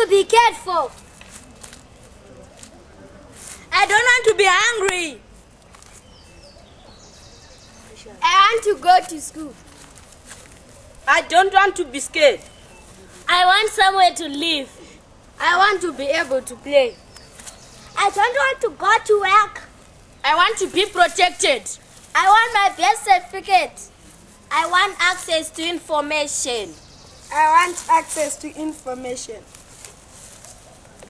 to be cared for. I don't want to be hungry. I want to go to school. I don't want to be scared. I want somewhere to live. I want to be able to play. I don't want to go to work. I want to be protected. I want my birth certificate. I want access to information. I want access to information.